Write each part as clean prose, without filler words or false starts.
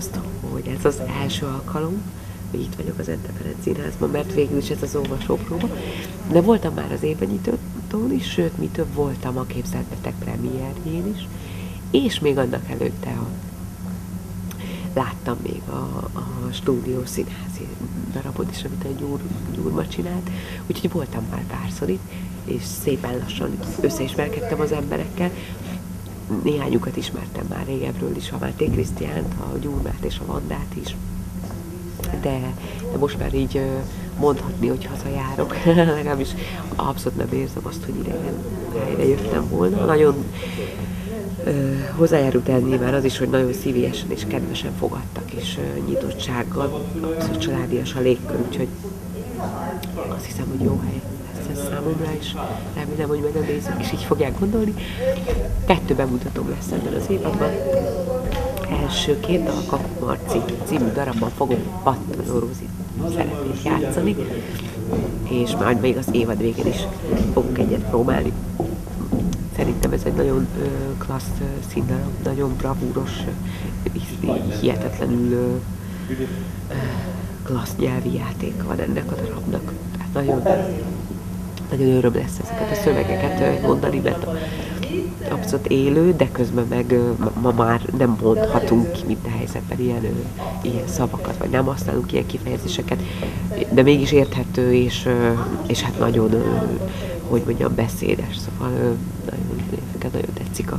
azt, hogy ez az első alkalom, hogy itt vagyok az Ente Ferenc Színházban, mert végül is ez az olvasópróba. De voltam már az évbenyitótón is, sőt, mi több, voltam a Képzelt Beteg premierjén is, és még annak előtte láttam még a stúdiós színházi darabot is, amit a Gyurma csinált, úgyhogy voltam már párszor itt, és szépen lassan összeismerkedtem az emberekkel. Néhányukat ismertem már régebről is, a Máté Krisztiánt, a Gyurmát és a Vandát is. De most már így mondhatni, hogy hazajárok, legalábbis abszolút nem érzem azt, hogy ide jöttem volna. Nagyon hozzájárult el nyilván az is, hogy nagyon szívélyesen és kedvesen fogadtak, és nyitottsággal, abszolút családias a légkör, úgyhogy azt hiszem, hogy jó hely lesz ez számomra, és remélem, hogy meg a nézők is így fogják gondolni. 2 bemutatóm lesz ebben az évadban. Elsőként a Kapu Marci című darabban fogom Pattanó Rózi szerepét játszani, és majd még az évad végén is fogunk egyet próbálni. Szerintem ez egy nagyon klassz színdarab, nagyon bravúros, hihetetlenül klassz nyelvi játék van ennek a darabnak. Tehát nagyon öröm lesz ezeket a szövegeket mondani, mert abszolút élő, de közben meg ma már nem mondhatunk ki minden helyzetben ilyen szavakat, vagy nem használunk ilyen kifejezéseket, de mégis érthető, és hát nagyon, hogy mondjam, beszédes, szóval nagyon tetszik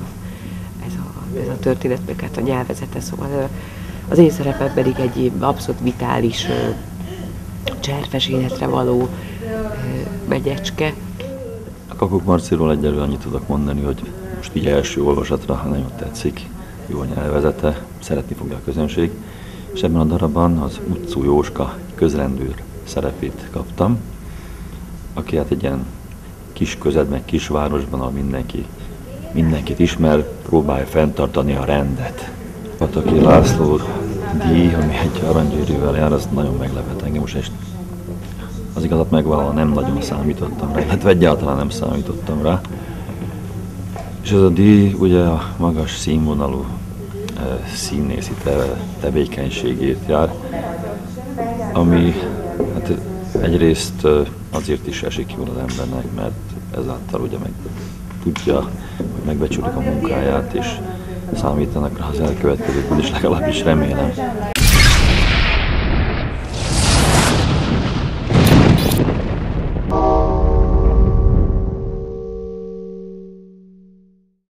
ez a történet, meg hát a nyelvezete, szóval az én szerepem pedig egy abszolút vitális, cserfes életre való megyecske. A Kakuk Marciról egyelőre annyit tudok mondani, hogy most így első olvasatra nagyon tetszik, jó a nyelvezete, szeretni fogja a közönség, és ebben a darabban az Utcú Jóska közrendőr szerepét kaptam, aki hát egy ilyen kis közedben, kisvárosban, ahol mindenkit ismer, próbálja fenntartani a rendet. Pataki László díj, ami egy aranygyűrűvel jár, az nagyon meglepett engem most, és az igazat megvalóan nem nagyon számítottam rá, illetve egyáltalán nem számítottam rá. És ez a díj ugye a magas színvonalú színészi tevékenységét jár, ami hát egyrészt azért is esik jól az embernek, mert ezáltal ugye meg tudja, hogy megbecsülik a munkáját, és számítanak rá az elkövetkezőkből is, legalábbis remélem.